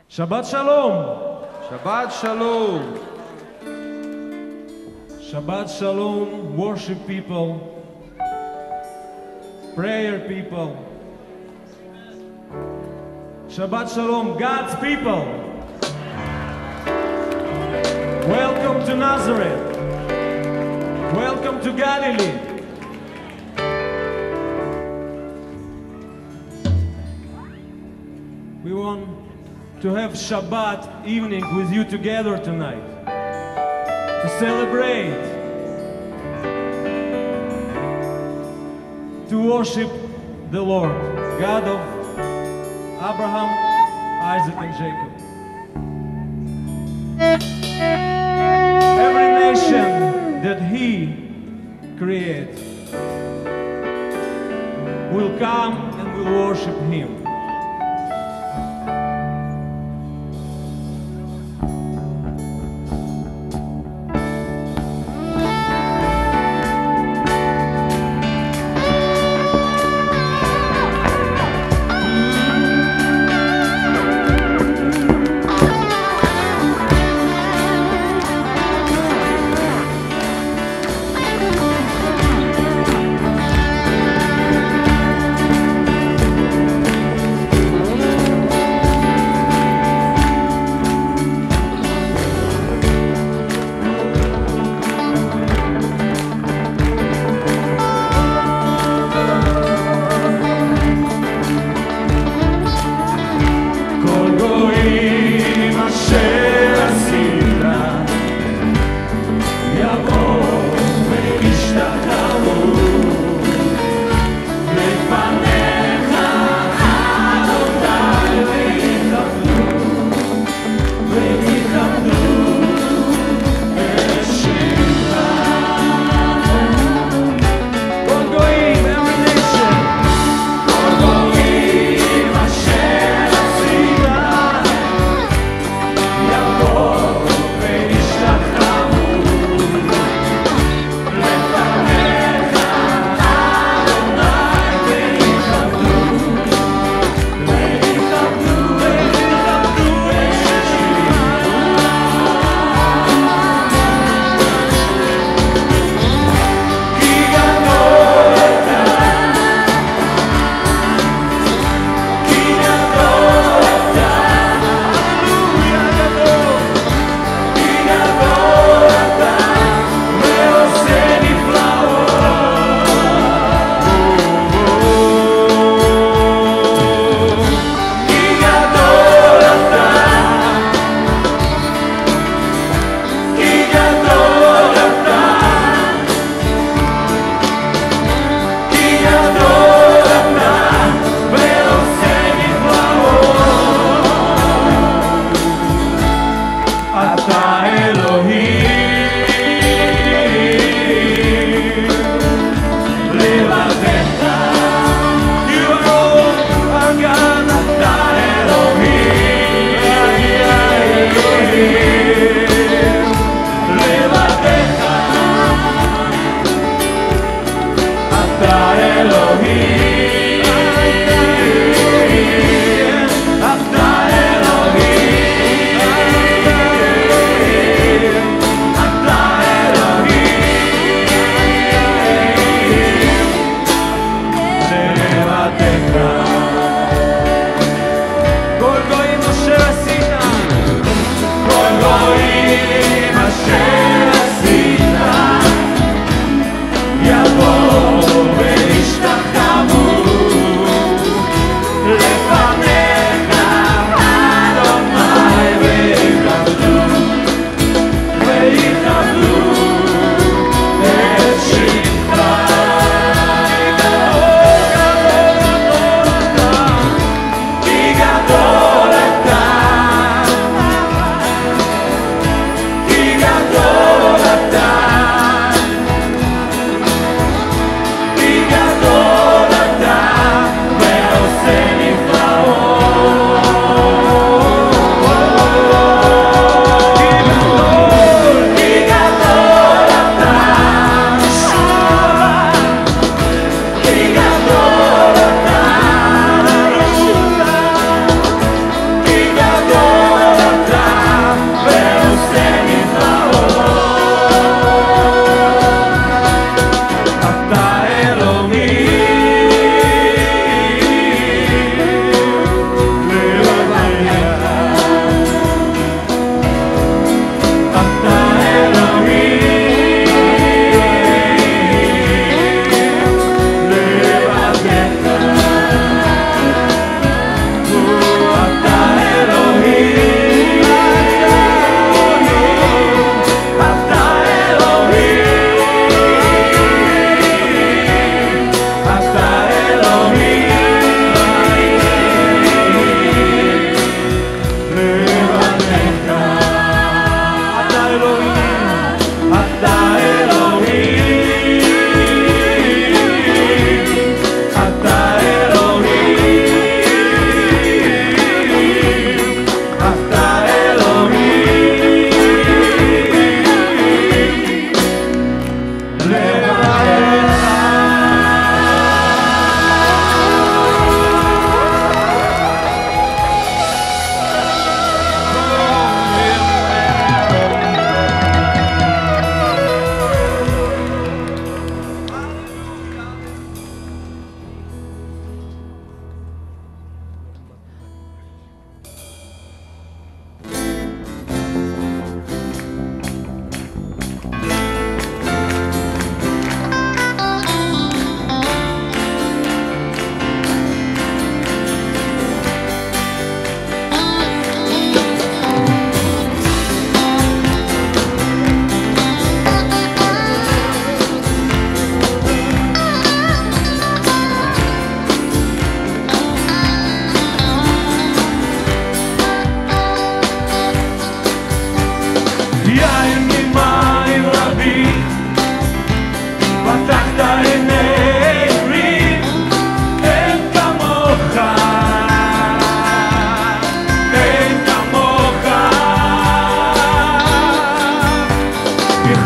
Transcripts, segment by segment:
Shabbat Shalom! Shabbat Shalom! Shabbat Shalom, worship people, prayer people. Shabbat Shalom, God's people. Welcome to Nazareth. Welcome to Galilee. We want to have Shabbat evening with you together tonight, to celebrate, to worship the Lord, God of Abraham, Isaac, and Jacob. Every nation that He created will come and will worship Him.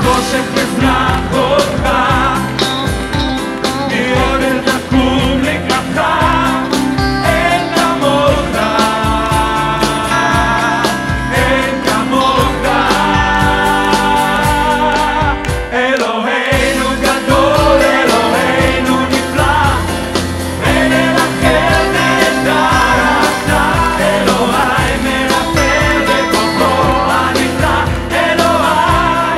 חושך אזרח אותך, מעורר נקום לקראתך, אין כמוך, אין כמוך. אלוהינו גדול, אלוהינו נפלא, אין אל אחר נהדר אתה, אלוהי מרפא בכוחו הנפלא, אלוהי,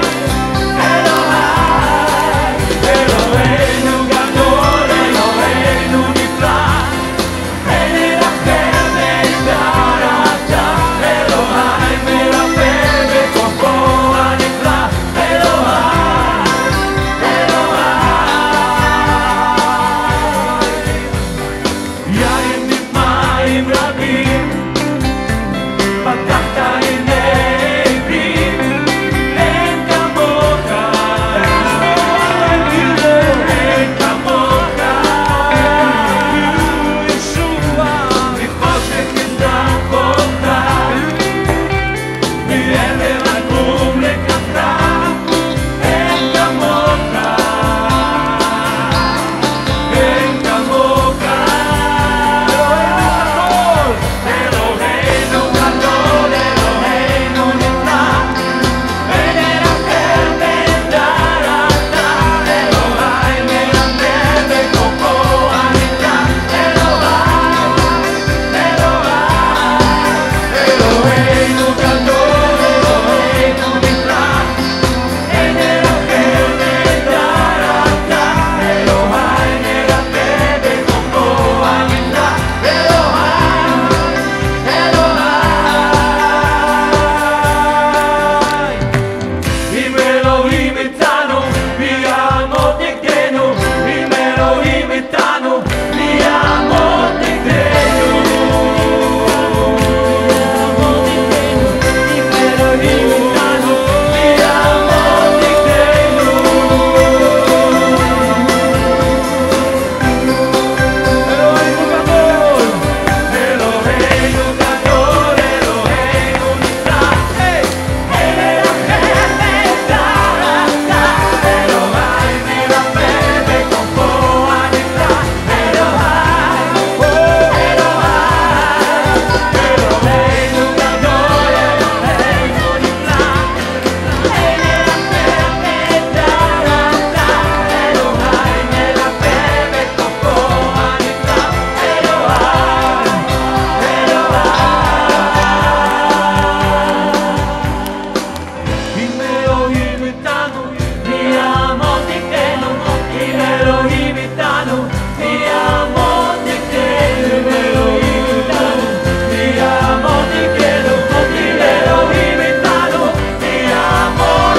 אלוהינו גדול, אלוהינו נפלא, אין אל אחר נהדר אתה, אלוהי מרפא בכוחו הנפלא, יין ממים רבים, פתחת עיני עיוורים, אין כמוך, אין כמוך. ישוע, מחושך יזרח אותך, מעבר נקום לקראתך, אין כמוך, אין כמוך. אלוהינו גדול, אלוהינו נפלא, אין אל אחר נהדר אתה, אלוהי מרפא בכוחו הנפלא, אלוהינו גדול, אלוהינו נפלא, אין אל אחר נהדר אתה, אלוהי מרפא בכוחו הנפלא, אם אלוהים איתנו, מי יעמוד נגדנו? אם אלוהים איתנו, מי יעמוד נגדנו? אם אלוהים איתנו, מי יעמוד נגדנו? אלוהינו גדול, אלוהינו גדול, אלוהינו נפלא, אין אל אחר נהדר אתה, אלוהי מרפא בכוחו הנפלא, אלוהינו גדול, אלוהינו נפלא, אין אל אחר נהדר אתה, אלוהי מרפא בכוחו הנפלא, אם אלוהים איתנו, מי יעמוד נגדנו? אם אלוהים איתנו, מי יעמוד נגדנו? אם אלוהים איתנו, מי יעמוד נגדנו? אם אלוהים איתנו, מי יעמוד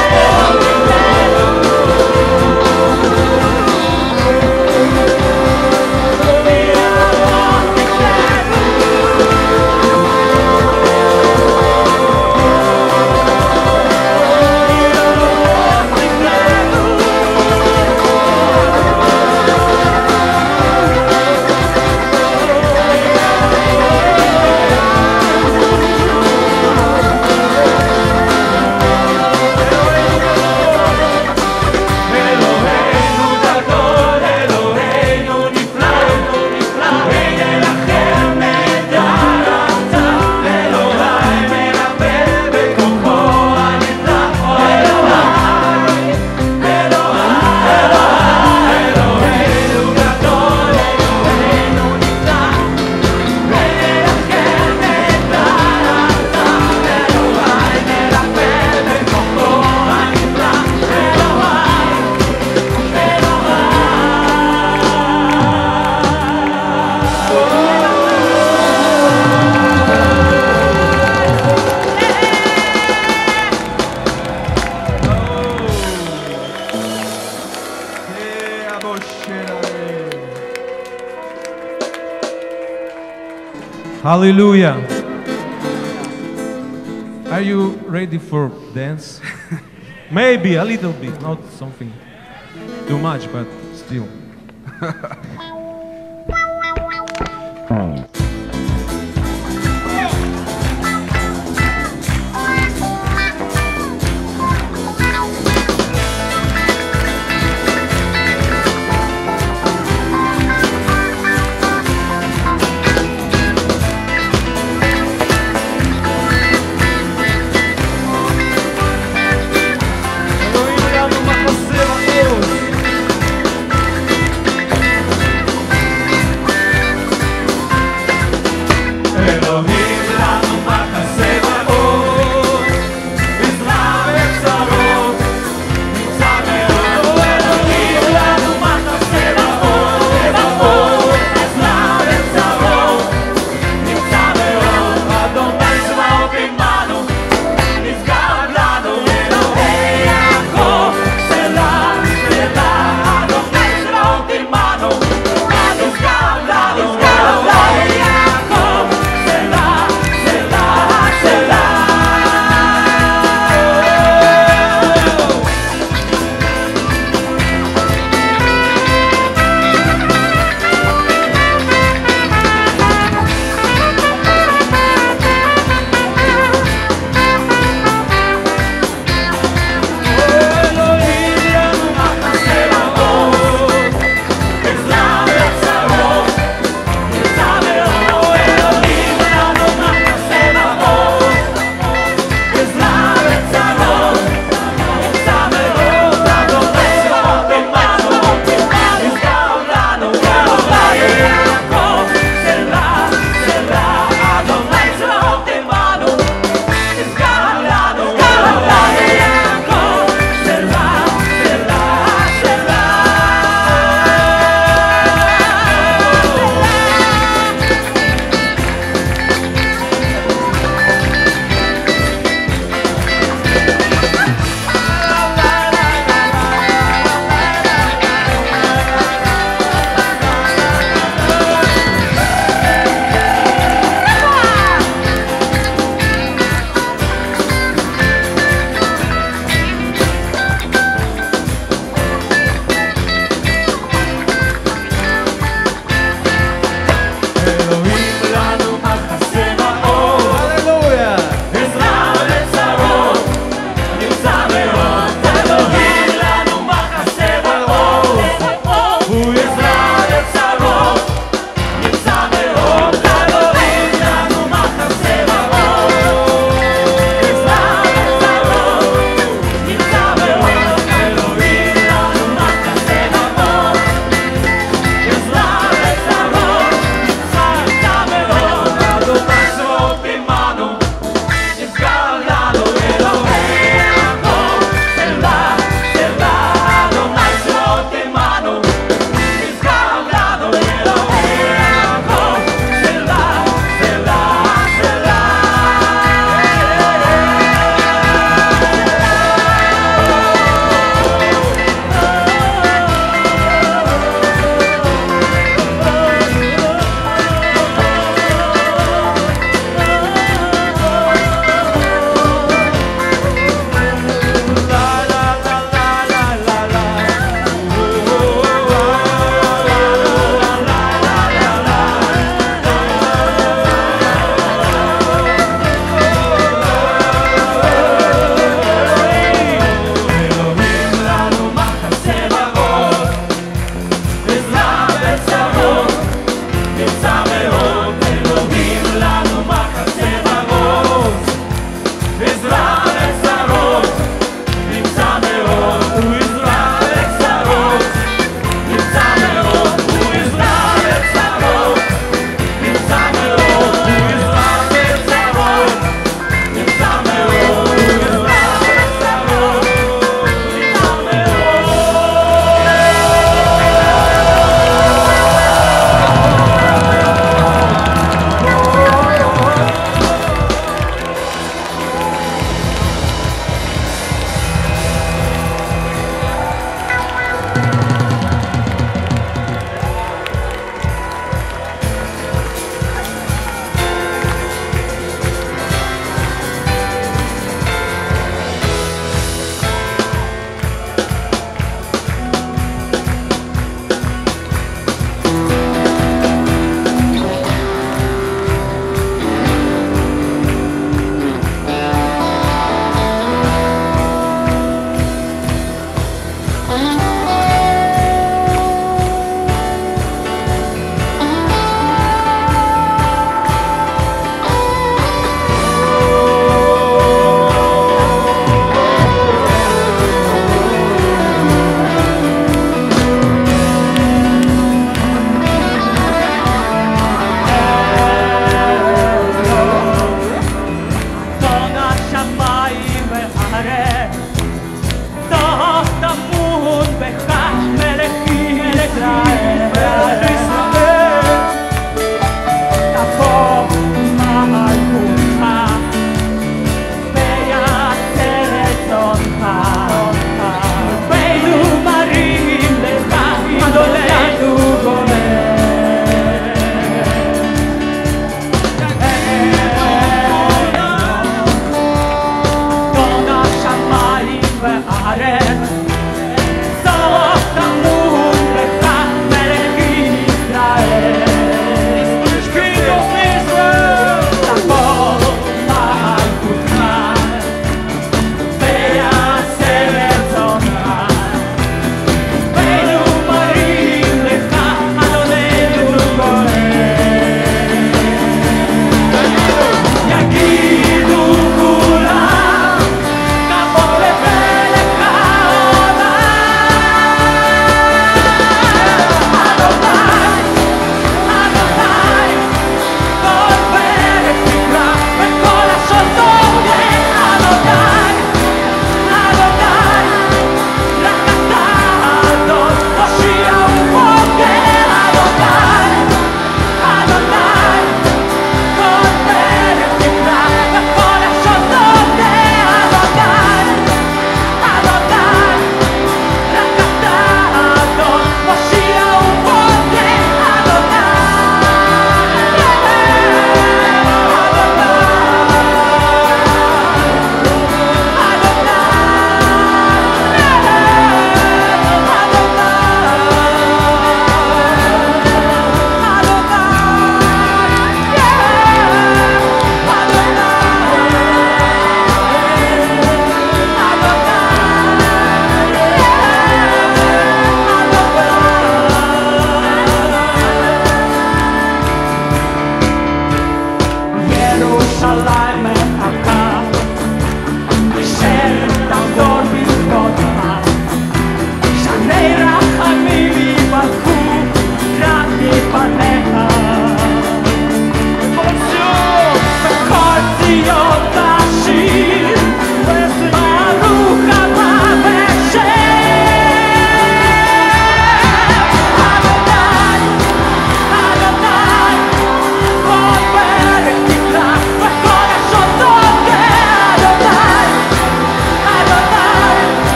אלוהינו גדול, אלוהינו נפלא, אין אל אחר נהדר אתה, אלוהי מרפא בכוחו הנפלא, אלוהינו גדול, אלוהינו נפלא, אין אל אחר נהדר אתה, אלוהי מרפא בכוחו הנפלא, Hallelujah. Are you ready for dance? Maybe a little bit, not something too much, but still.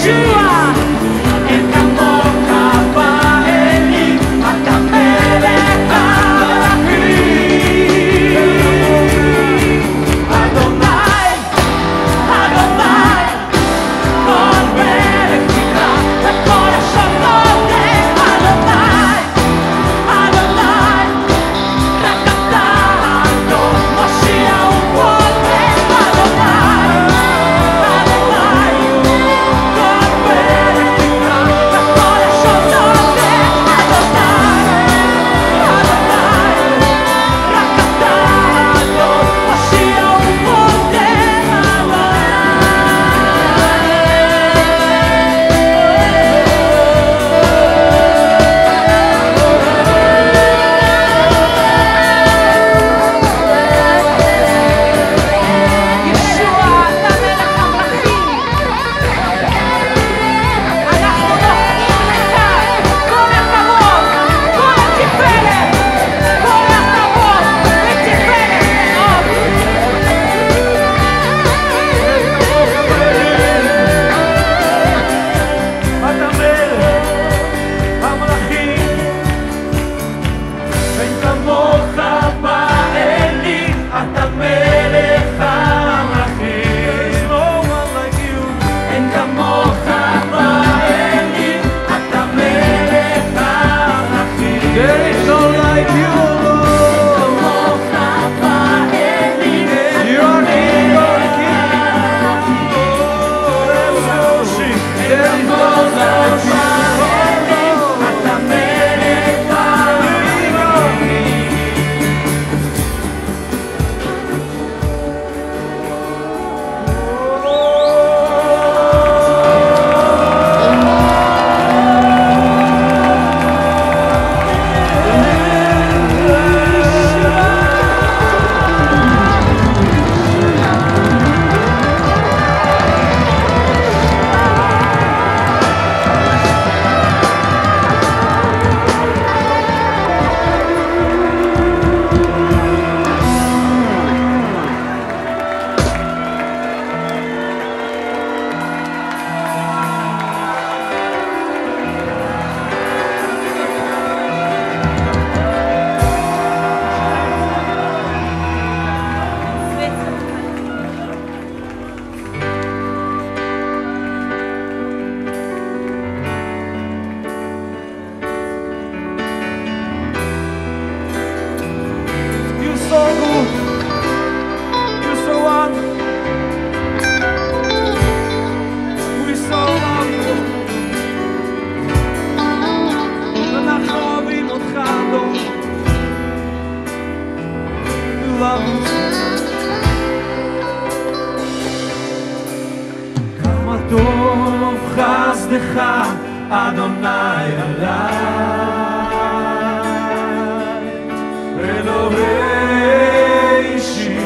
טוב חסדך אדוני עליי אלוהי אישי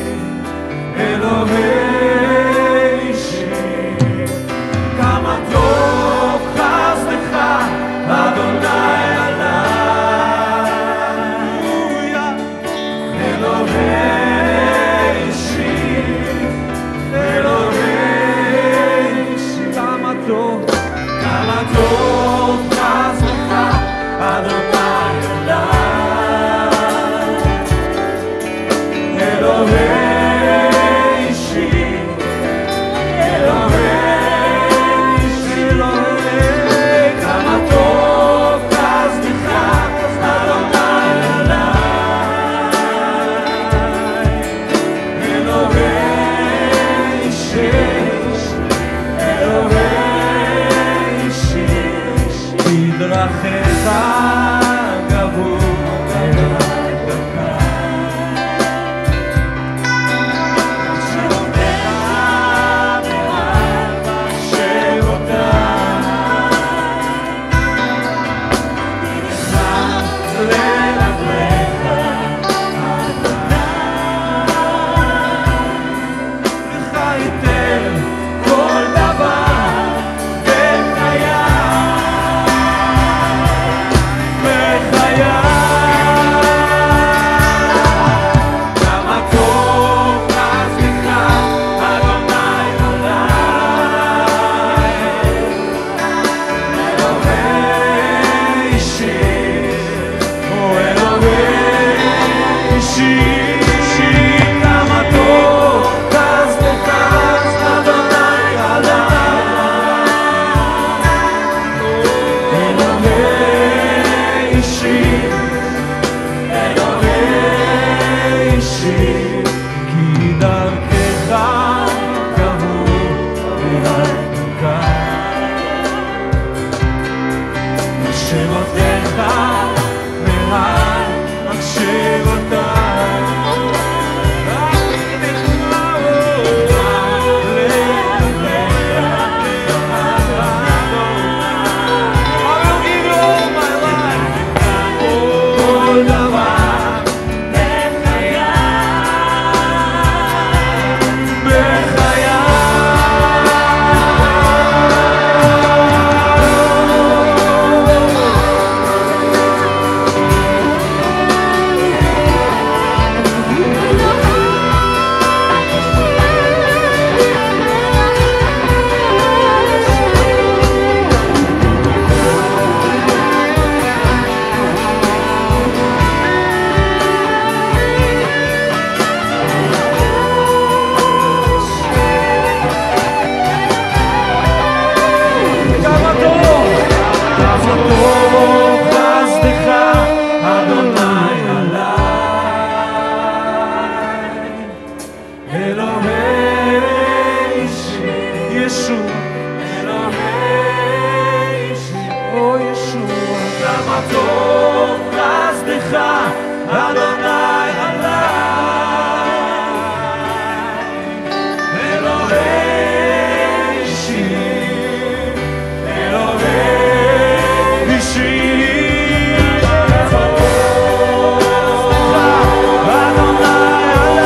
אלוהי אישי כמה טוב חסדך אדוני עליי אלוהי אישי אלוהי כמה טוב חסדך אדוני עליי אלוהי אישי אלוהי אישי אלוהי כמה טוב חסדך אדוני עליי אלוהי אישי דרכיך גבו אליי דרכי שרותיך באהבה שרותיי לך לרגליך לך ייתן כל דבר בחיי Adonai, Adonai, Elohei Shir, Elohei Shir, Adonai,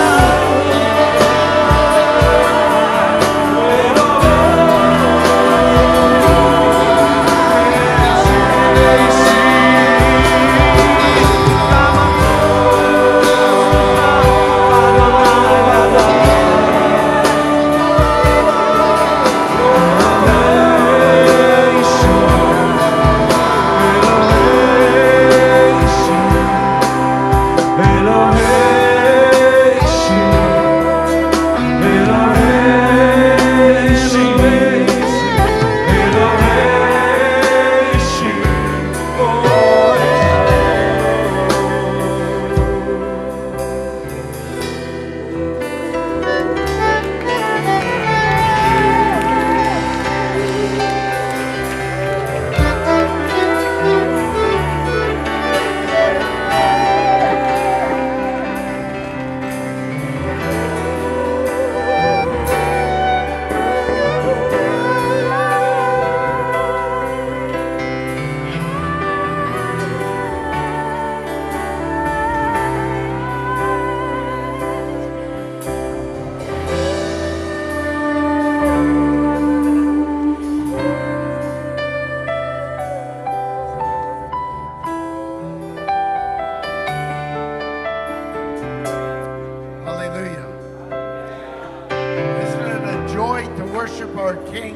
Hallelujah. Isn't it a joy to worship our King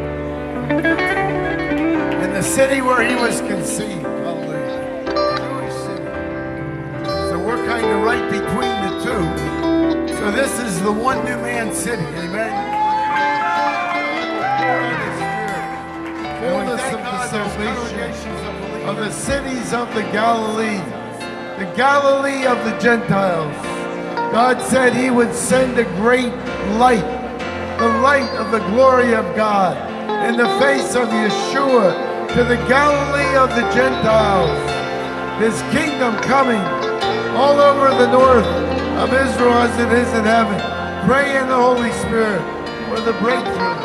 in the city where he was conceived? Hallelujah. Jewish city. So we're kind of right between the two. So this is the one new man city. Amen. Fullness of the salvation of the cities of the Galilee of the Gentiles. God said he would send a great light, the light of the glory of God, in the face of Yeshua to the Galilee of the Gentiles. His kingdom coming all over the north of Israel as it is in heaven. Pray in the Holy Spirit for the breakthrough.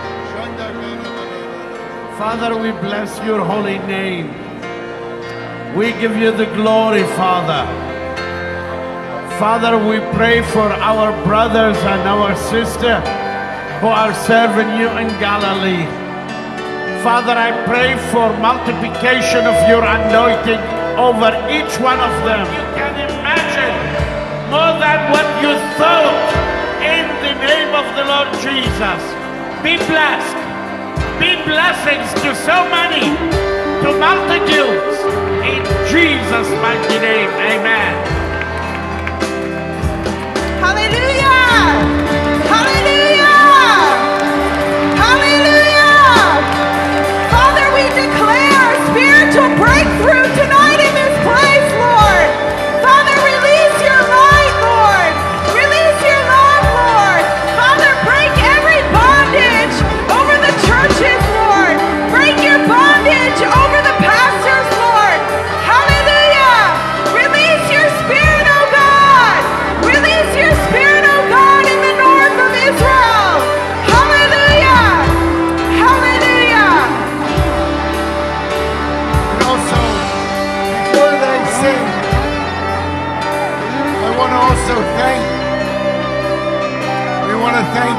Father, we bless your holy name. We give you the glory, Father. Father, we pray for our brothers and our sisters who are serving you in Galilee. Father, I pray for multiplication of your anointing over each one of them. You can imagine more than what you thought in the name of the Lord Jesus. Be blessed. Be blessings to so many, to multitudes. In Jesus' mighty name, amen. Hallelujah! Hallelujah! Hallelujah! Father, we declare spiritual breakthrough tonight in this place, Lord. Father, release your light, Lord. Release your love, Lord. Father, break every bondage over the churches, Lord. Break your bondage over the pastors, Lord. Hallelujah! Release your spirit, oh God. Release your spirit, oh God, in the north of Israel. Hallelujah! Hallelujah! And also, before they sing, I want to also thank,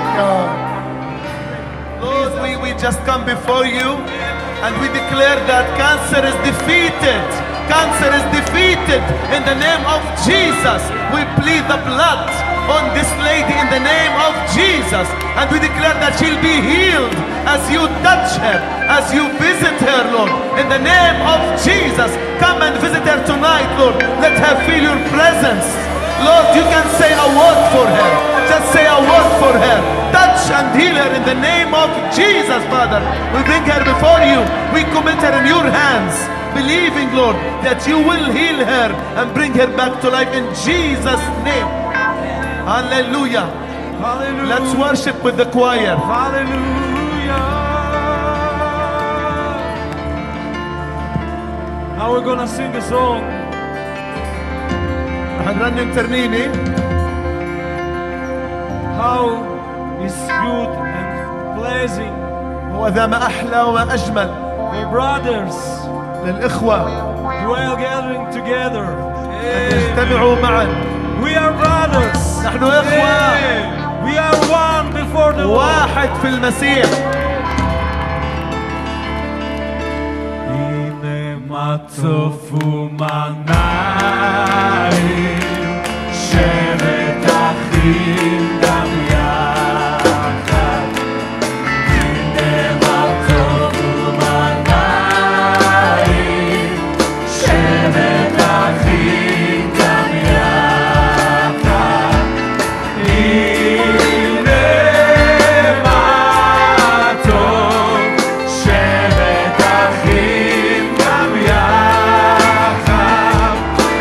Lord, we just come before you and we declare that cancer is defeated. Cancer is defeated in the name of Jesus. We plead the blood on this lady in the name of Jesus. And we declare that she'll be healed as you touch her, as you visit her, Lord. In the name of Jesus, come and visit her tonight, Lord. Let her feel your presence. Lord, you can say a word for her. Just say a word for her. Touch and heal her in the name of Jesus, Father. We bring her before you. We commit her in your hands, believing, Lord, that you will heal her and bring her back to life in Jesus' name. Hallelujah. Hallelujah. Let's worship with the choir. Hallelujah. Now we're gonna sing a song حنرنم ترنيمة. How is good and pleasing هو ذا ما أحلى وما أجمل for brothers للإخوة dwell gathering together. أن يجتمعوا معا. We are brothers. نحن إخوة. We are one before the Lord. واحد في المسيح. צופו מנעים, שבט אחים גם יחד. הנה מה צופו מנעים, שבט אחים גם יחד. הנה מה טוב, שבט אחים גם יחד.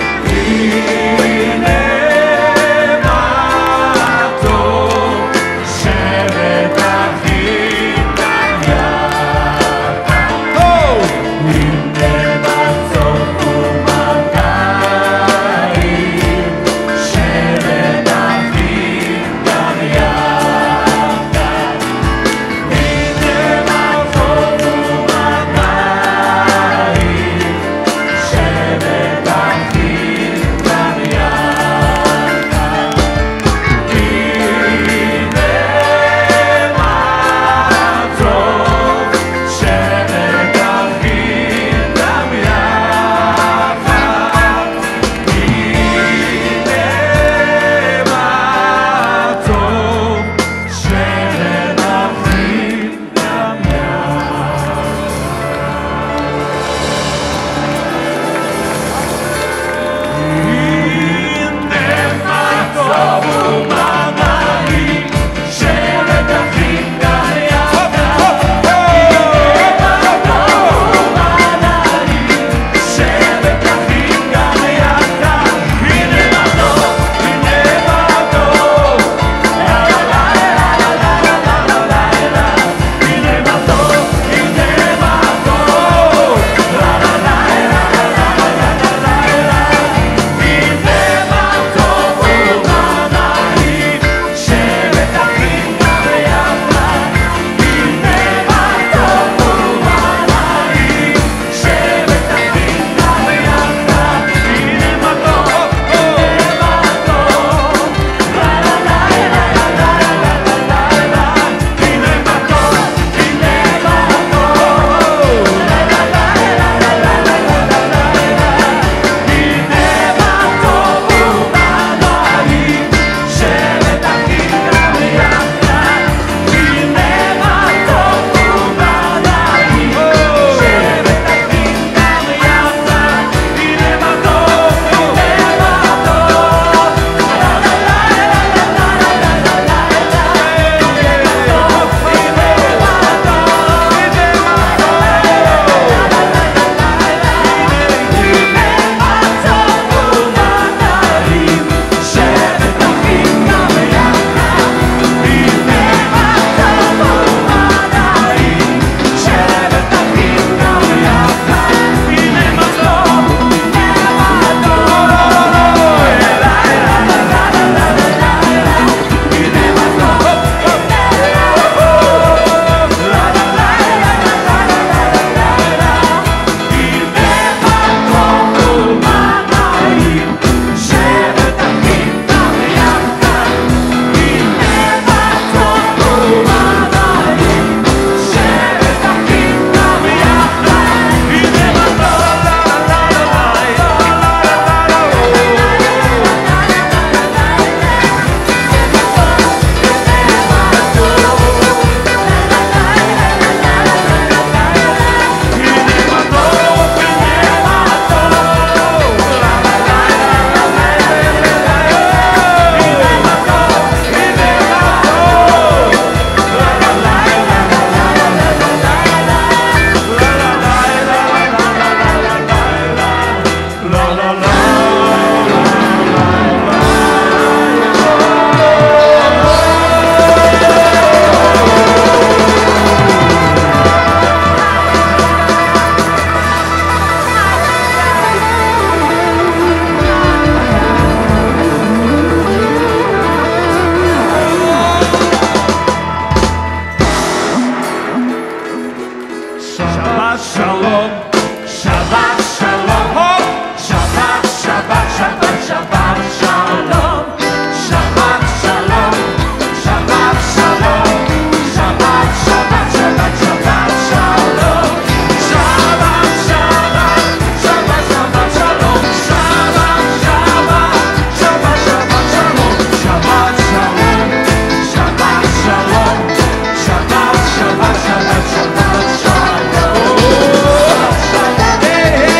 Shabbat Shalom. Shabbat Shalom. Shabbat, Shabbat, Shabbat, Shabbat Shalom. Shabbat Shalom. Shabbat Shalom. Shabbat, Shabbat, Shabbat, Shabbat Shalom. Shabbat, Shabbat, Shabbat, Shabbat Shalom. Shabbat, Shabbat, Shabbat, Shabbat Shalom. Shabbat Shalom. Shabbat Shalom. Shabbat, Shabbat, Shabbat, Shabbat Shalom. Hey, hey.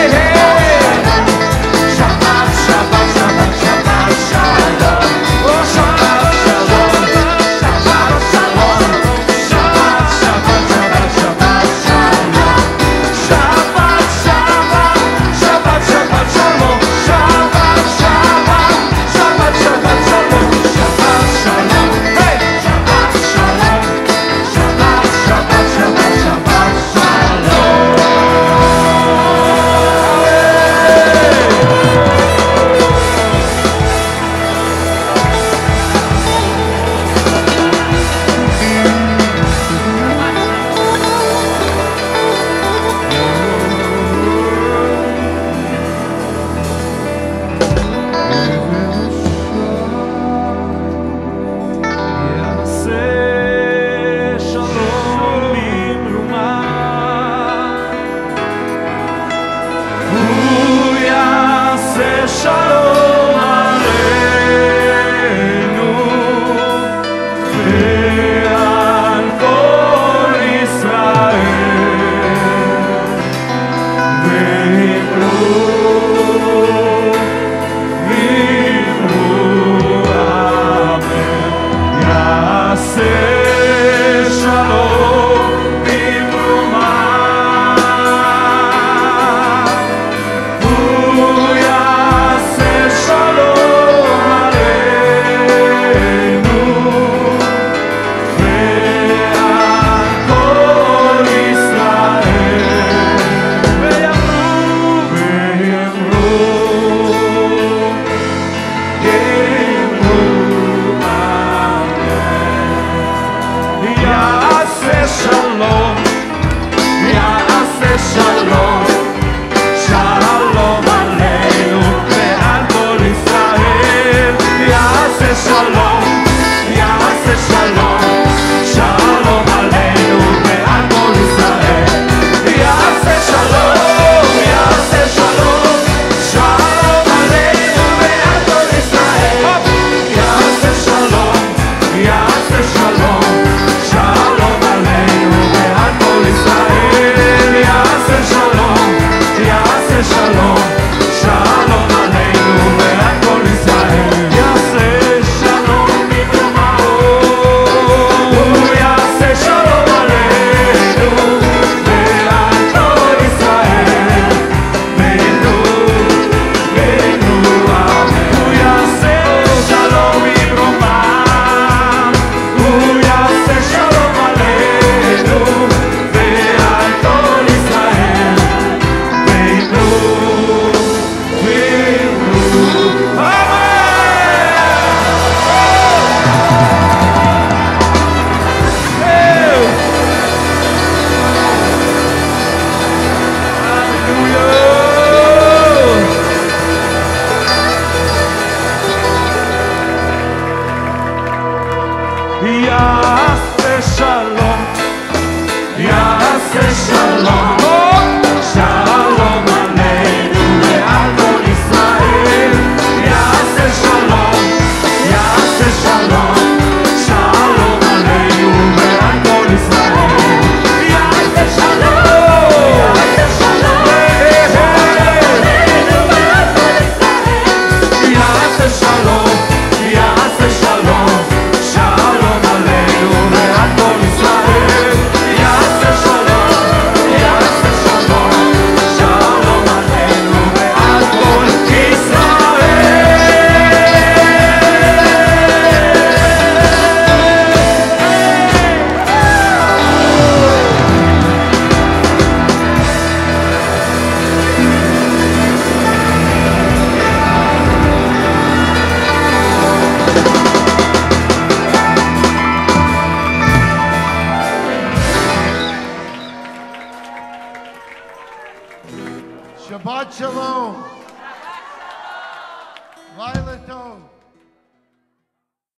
Shabbat Shalom. Violet Tone.